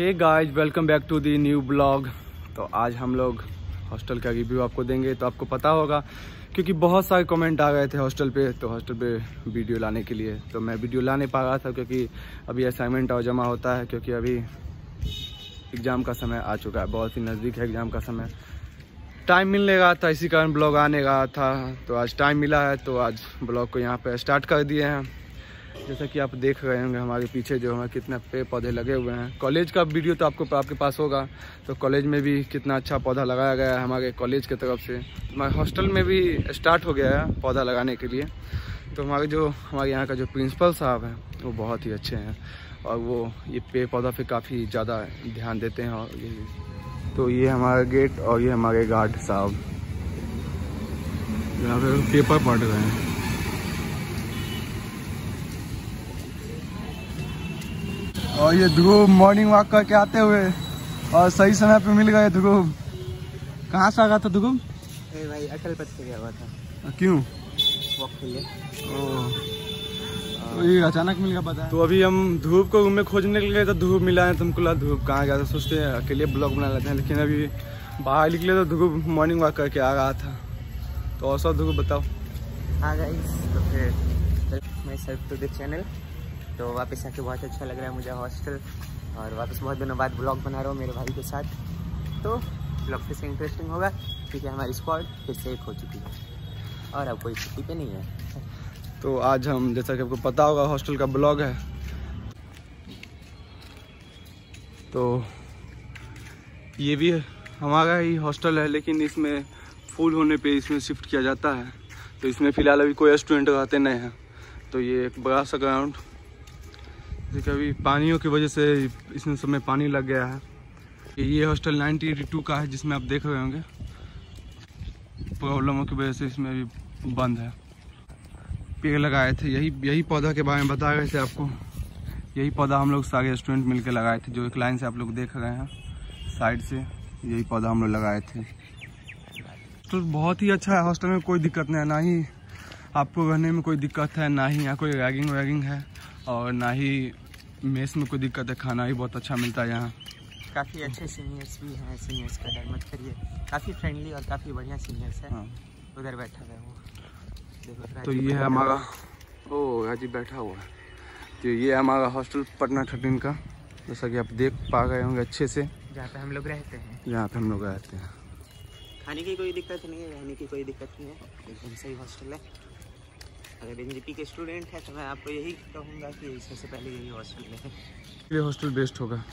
Hey guys, welcome back to the new blog. तो आज हम लोग हॉस्टल का रिव्यू आपको देंगे। तो आपको पता होगा क्योंकि बहुत सारे कमेंट आ गए थे हॉस्टल पे, तो हॉस्टल पे वीडियो लाने के लिए। तो मैं वीडियो ला नहीं पा रहा था क्योंकि अभी असाइनमेंट और जमा होता है, क्योंकि अभी एग्ज़ाम का समय आ चुका है, बहुत ही नज़दीक है एग्ज़ाम का समय। टाइम मिलने रहा था, इसी कारण ब्लॉग आने रहा था। तो आज टाइम मिला है तो आज ब्लॉग को यहाँ पर स्टार्ट कर दिए हैं। जैसा कि आप देख रहे होंगे हमारे पीछे जो है कितने पेड़ पौधे लगे हुए हैं। कॉलेज का वीडियो तो आपके पास होगा, तो कॉलेज में भी कितना अच्छा पौधा लगाया गया है हमारे कॉलेज की तरफ से। हमारे हॉस्टल में भी स्टार्ट हो गया है पौधा लगाने के लिए। तो हमारे यहाँ का जो प्रिंसिपल साहब हैं वो बहुत ही अच्छे हैं और वो ये पेड़ पौधा पे काफ़ी ज़्यादा ध्यान देते हैं। और तो ये हमारा गेट और ये हमारे गार्ड साहब यहाँ पे पेपर पढ़ रहे हैं। और ये ध्रुव मॉर्निंग वॉक करके आते हुए और सही समय पे मिल गए। ध्रुव कहाँ से आ गया था ध्रुव? भाई अटल पथ से गया हुआ था। क्यों? वॉक के लिए। तो ये अचानक मिल गया पता है। तो अभी हम ध्रुव को रूम में खोजने के लिए, तो ध्रुव मिला है। तुमको लगा ध्रुव कहाँ गया था, सोचते हैं अकेले ब्लॉग बना लेते हैं, लेकिन अभी बाहर निकले तो ध्रुव मॉर्निंग वॉक करके आ रहा था। तो और सब ध्रुव बताओ। हाँ गाइस, तो फिर myself to the channel. तो वापस आके बहुत अच्छा लग रहा है मुझे हॉस्टल, और वापस बहुत दिनों बाद ब्लॉग बना रहा हूँ मेरे भाई के साथ। तो ब्लॉग फिर से इंटरेस्टिंग होगा क्योंकि हमारी स्क्वाड फिर से एक हो चुकी है और अब कोई छुट्टी पे नहीं है। तो आज हम, जैसा कि आपको पता होगा, हॉस्टल का ब्लॉग है। तो ये भी हमारा ही हॉस्टल है, लेकिन इसमें फुल होने पे इसमें शिफ्ट किया जाता है। तो इसमें फ़िलहाल अभी कोई स्टूडेंट रहते नहीं हैं। तो ये एक बड़ा सा ग्राउंड, जैसे अभी पानियों की वजह से इसमें सब में पानी लग गया है। ये हॉस्टल 1982 का है, जिसमें आप देख रहे होंगे प्रॉब्लमों की वजह से इसमें अभी बंद है। पेड़ लगाए थे, यही पौधा के बारे में बता रहे थे आपको। यही पौधा हम लोग सारे स्टूडेंट मिलकर लगाए थे, जो एक लाइन से आप लोग देख रहे हैं साइड से, यही पौधा हम लोग लगाए थे। तो बहुत ही अच्छा है, हॉस्टल में कोई दिक्कत नहीं है, ना ही आपको रहने में कोई दिक्कत है, ना ही यहाँ कोई रैगिंग वैगिंग है, और ना ही मेस में कोई दिक्कत है। खाना भी बहुत अच्छा मिलता है यहाँ। काफ़ी अच्छे सीनियर्स भी हैं, सीनियर्स का डर मत करिए, काफ़ी फ्रेंडली और काफ़ी बढ़िया सीनियर्स हैं। हाँ। उधर बैठा हुआ है वो, देखो। तो ये है हमारा, ओ राजीव बैठा हुआ है। तो ये है हमारा हॉस्टल पटना 13 का, जैसा कि आप देख पा गए होंगे अच्छे से, जहाँ पे हम लोग रहते हैं। यहाँ पे हम लोग रहते हैं। खाने की कोई दिक्कत नहीं है, रहने की कोई दिक्कत नहीं है, एकदम सही हॉस्टल है। अगर एनजीपी के स्टूडेंट है तो मैं आपको यही कहूँगा कि सबसे पहले यही हॉस्टल है। ये हॉस्टल बेस्ट होगा।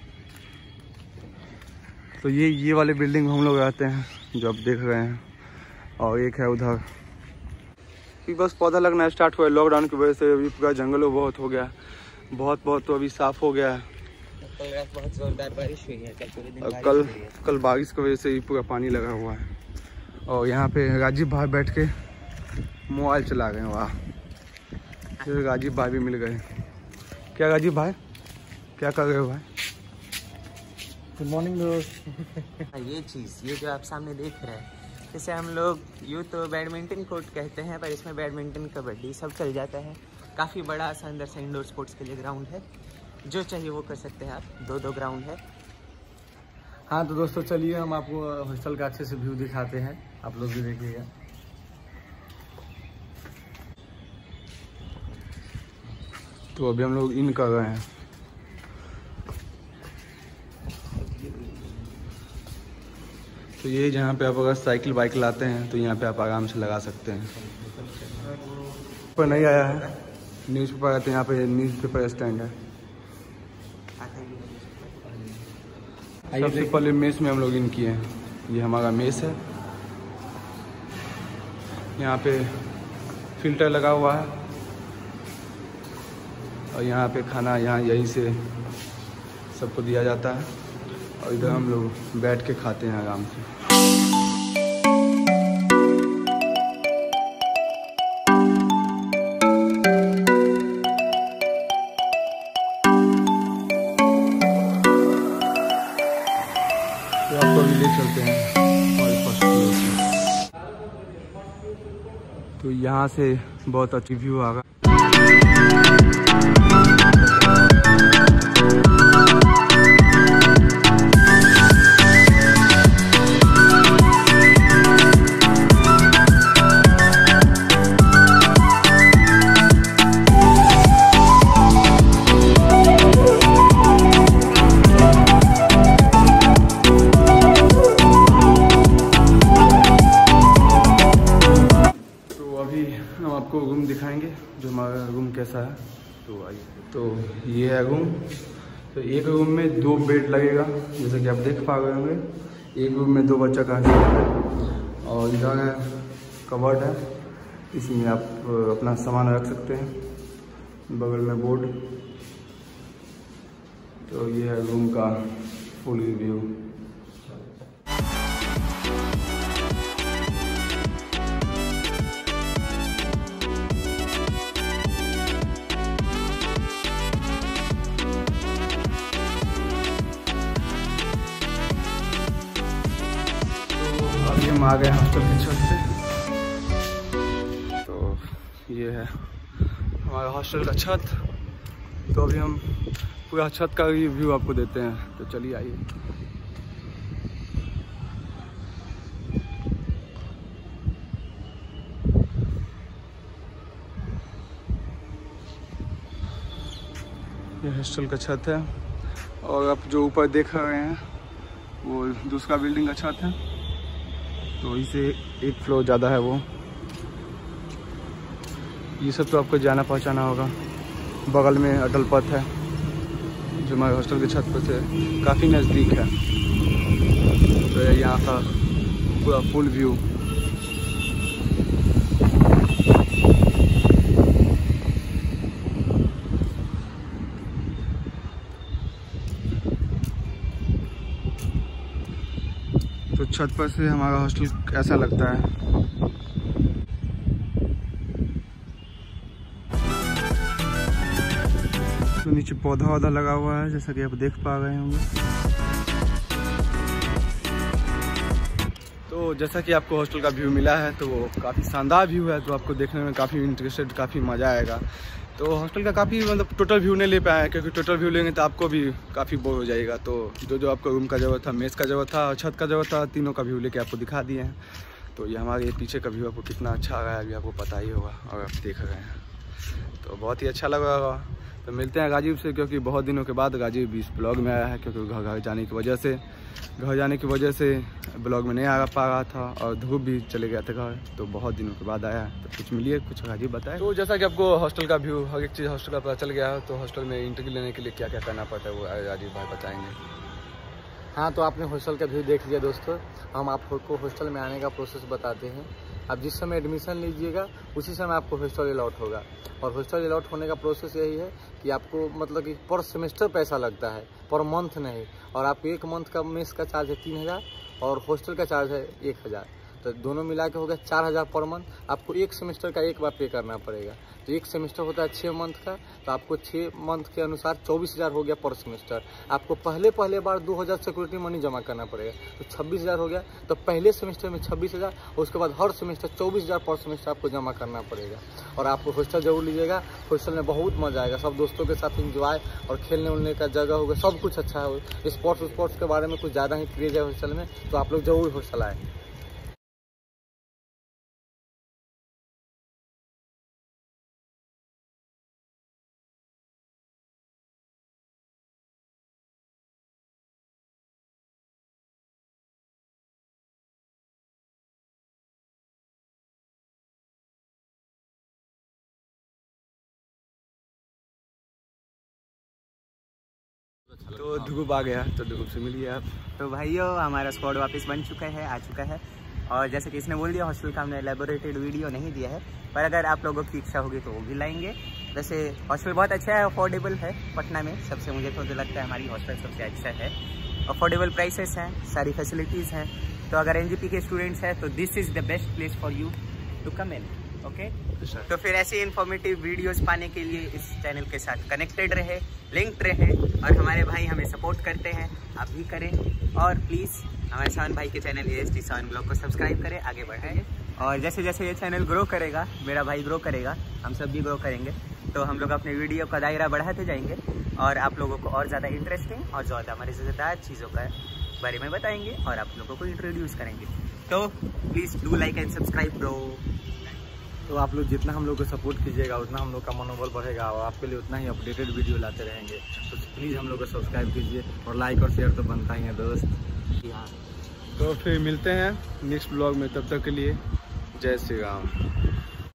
तो ये वाले बिल्डिंग में हम लोग रहते हैं, जो आप देख रहे हैं। और एक है उधर, बस पौधा लगना स्टार्ट हुआ है। लॉकडाउन की वजह से अभी पूरा जंगल बहुत हो गया, बहुत तो अभी साफ़ हो गया है। कल रात बहुत ज़ोरदार बारिश हुई है, कल बारिश की वजह से ही पूरा पानी लगा हुआ है। और यहाँ पे राजीव भाई बैठ के मोबाइल चला गए। वाह, राजीव भाई भी मिल गए। क्या राजीव भाई, क्या कर रहे हो भाई? गुड मॉर्निंग दोस्त। ये जो आप सामने देख रहे हैं, इसे हम लोग यूँ तो बैडमिंटन कोर्ट कहते हैं, पर इसमें बैडमिंटन, कबड्डी सब चल जाता है। काफ़ी बड़ा सा अंदर से इंडोर स्पोर्ट्स के लिए ग्राउंड है, जो चाहिए वो कर सकते हैं आप। 2 ग्राउंड है। हाँ तो दोस्तों चलिए हम आपको हॉस्टल का अच्छे से व्यू दिखाते हैं, आप लोग भी देखिएगा। तो अभी हम लोग इन कर रहे हैं। तो ये जहाँ पे आप अगर साइकिल बाइक लाते हैं तो यहाँ पे आप आराम से लगा सकते हैं। पर नहीं आया है, न्यूज़पेपर आते हैं, यहाँ पे न्यूज़पेपर स्टैंड है। सबसे पहले मेस में हम लोग इन किए हैं। ये हमारा मेस है, यहाँ पे फिल्टर लगा हुआ है और यहाँ पे खाना यहाँ यहीं से सबको दिया जाता है। और इधर हम लोग बैठ के खाते हैं आराम से। तो आपको भी ले चलते हैं हमारे फर्स्ट फ्लोर से। तो यहाँ से बहुत अच्छी व्यू आएगा। व्यवस्था है। तो आइए, तो ये है रूम। तो एक रूम में 2 बेड लगेगा, जैसे कि आप देख पा रहे होंगे। एक रूम में 2 बच्चा का है और इधर है कबर्ड है, इसमें आप अपना सामान रख सकते हैं। बगल में बोर्ड। तो ये है रूम का फुल व्यू। अभी हम आ गए हॉस्टल की छत पे। तो ये है हमारा हॉस्टल का छत। तो अभी हम पूरा छत का व्यू आपको देते हैं। तो चलिए आइए। ये हॉस्टल का छत है और आप जो ऊपर देख रहे हैं वो दूसरा बिल्डिंग का छत है। तो इसे 1 फ्लोर ज़्यादा है वो। ये सब तो आपको जाना पहचाना होगा। बगल में अटल पथ है जो हमारे हॉस्टल के छत पर से काफ़ी नज़दीक है। तो यहाँ का पूरा फुल व्यू। तो छत पर से हमारा हॉस्टल कैसा लगता है। तो नीचे पौधा लगा हुआ है, जैसा कि आप देख पा रहे होंगे। तो जैसा कि आपको हॉस्टल का व्यू मिला है, तो वो काफ़ी शानदार व्यू है। तो आपको देखने में काफ़ी इंटरेस्टेड, काफ़ी मज़ा आएगा। तो हॉस्टल का काफ़ी मतलब टोटल व्यू नहीं ले पाए, क्योंकि टोटल व्यू लेंगे तो आपको भी काफ़ी बोर हो जाएगा। तो जो आपको रूम का ज़रूरत था, मेस का ज़रूरत था और छत का ज़रूरत था, तीनों का व्यू लेके आपको दिखा दिए हैं। तो ये हमारे पीछे का व्यू आपको कितना अच्छा आ रहा है अभी आपको पता ही होगा और आप देख रहे हैं। तो बहुत ही अच्छा लग रहा होगा। तो मिलते हैं राजीव से, क्योंकि बहुत दिनों के बाद राजीव इस ब्लॉग में आया है, क्योंकि घर जाने की वजह से ब्लॉग में नहीं आ पा रहा था और ध्रुव भी चले गया था घर। तो बहुत दिनों के बाद आया। तो कुछ मिलिए, कुछ राजीव बताए। तो जैसा कि आपको हॉस्टल का व्यू, हर एक चीज़ हॉस्टल का पता चल गया है। तो हॉस्टल में इंटरव्यू लेने के लिए क्या क्या करना पड़ता है वो राजीव भाई बताएंगे। हाँ, तो आपने हॉस्टल का व्यू देख लिया दोस्तों। हम आपको हॉस्टल में आने का प्रोसेस बताते हैं। आप जिस समय एडमिशन लीजिएगा उसी समय आपको हॉस्टल अलॉट होगा। और हॉस्टल अलॉट होने का प्रोसेस यही है कि आपको मतलब कि पर सेमेस्टर पैसा लगता है, पर मंथ नहीं। और आपको 1 मंथ का मेस का चार्ज है 3000 और हॉस्टल का चार्ज है 1000। तो दोनों मिला के हो गया 4000 पर मंथ। आपको 1 सेमेस्टर का एक बार पे करना पड़ेगा। तो 1 सेमेस्टर होता है 6 मंथ का, तो आपको 6 मंथ के अनुसार 24000 हो गया पर सेमेस्टर। आपको पहले बार 2000 सिक्योरिटी मनी जमा करना पड़ेगा, तो 26000 हो गया। तो पहले सेमेस्टर में 26000 और उसके बाद हर सेमेस्टर 24000 पर सेमेस्टर आपको जमा करना पड़ेगा। और आपको हॉस्टल जरूर लीजिएगा। हॉस्टल में बहुत मजा आएगा, सब दोस्तों के साथ इंजॉय और खेलने उलने का जगह होगा, सब कुछ अच्छा है। स्पोर्ट्स के बारे में कुछ ज़्यादा ही क्रेज है हॉस्टल में, तो आप लोग जरूर हॉस्टल आए। तो ध्रुव आ गया, तो ध्रुव से मिलिए आप। तो भाइयों, हमारा स्क्वाड वापस बन चुका है, आ चुका है। और जैसे कि इसने बोल दिया, हॉस्टल का हमने एलेबोरेटेड वीडियो नहीं दिया है, पर अगर आप लोगों की इच्छा होगी तो वो भी लाएंगे। वैसे हॉस्टल बहुत अच्छा है, अफोर्डेबल है। पटना में सबसे मुझे तो लगता है हमारी हॉस्टल सबसे अच्छा है। अफोर्डेबल प्राइसेस हैं, सारी फैसिलिटीज़ हैं। तो अगर एनजीपी के स्टूडेंट्स हैं तो this is the best place for you to come in. Okay, तो फिर ऐसे इन्फॉर्मेटिव वीडियोस पाने के लिए इस चैनल के साथ कनेक्टेड रहे, लिंक्ड रहे। और हमारे भाई हमें सपोर्ट करते हैं, आप भी करें। और प्लीज़ हमारे शान भाई के चैनल AST शान ब्लॉग को सब्सक्राइब करें, आगे बढ़ाएं। और जैसे जैसे ये चैनल ग्रो करेगा, मेरा भाई ग्रो करेगा, हम सब भी ग्रो करेंगे, तो हम लोग अपने वीडियो का दायरा बढ़ाते जाएंगे और आप लोगों को और ज़्यादा इंटरेस्टिंग और ज़्यादा मज़ेदार चीज़ों का बारे में बताएंगे और आप लोगों को इंट्रोड्यूस करेंगे। तो please do like and subscribe bro. तो आप लोग जितना हम लोग को सपोर्ट कीजिएगा उतना हम लोग का मनोबल बढ़ेगा और आपके लिए उतना ही अपडेटेड वीडियो लाते रहेंगे। तो प्लीज़ हम लोग को सब्सक्राइब कीजिए और लाइक और शेयर तो बनता ही है दोस्त। तो फिर मिलते हैं नेक्स्ट ब्लॉग में, तब तक के लिए जय श्री राम।